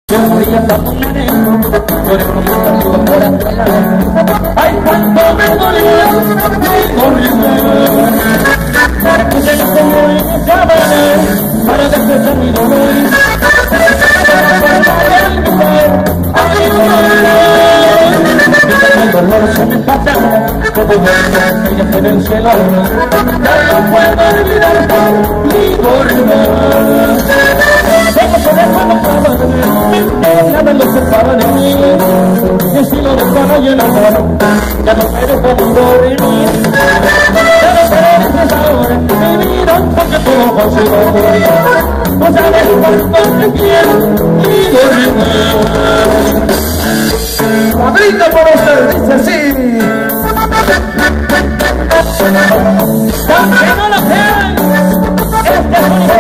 Yo moría bajo un areno, por el comienzo por atrás. Ay, cuánto me dolía mi corriente. Puse la como en sábana para despertar mi dolor. El dolor se me pasa, como vuelvo, ella se ve el cielo. Ya no puedo olvidar mi corriente. Como se dejaba nada lo separa de mí, y si lo dejaba yo enamoro, ya no quiero conmigo venir. Ya no quieres ahora mi vida, porque tú consigo morir. No sabes cuánto te quiero y dormir. ¡Madrita por usted! Dice así. ¡Que no lo sean! ¡Este es mi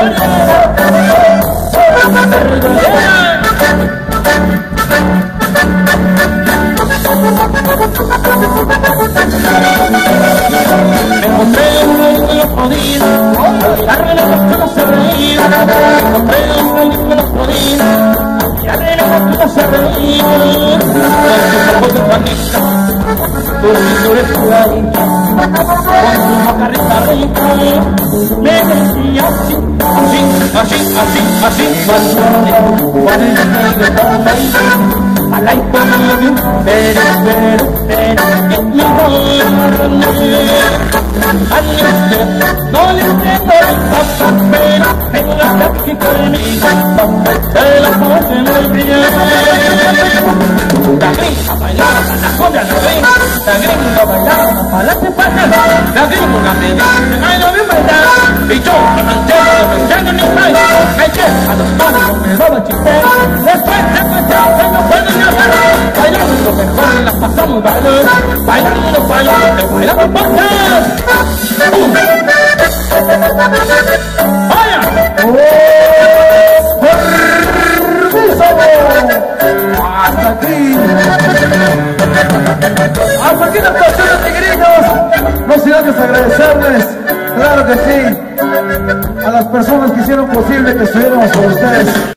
me encontré un niño que no podía, darle la costura se reía. Me encontré un niño que no podía, darle la costura se reía. Con tus ojos de Juanita, tu lindo es tu garita, con tu macarrita rica, me decía así, así, así, así, así, cuando el negro estaba ahí. I like the movie, better, get me on. And you no listen to the pero tengo la táctica de mi campo, de la voz en el brillo. La gringa bailaba, la cobra la gringa, la gringa bailaba, para la pasa, la gringa me baila bien bailar, y yo me mantengo en mi país, me llevo a los manos, me roba chistero, después no puedo ni hablar, bailando mejor las pasamos bailando, bailamos pasas. ¡Vaya! Hasta aquí la actuación de Tigrinos. No sin antes agradecerles, claro que sí, a las personas que hicieron posible que estuviéramos con ustedes.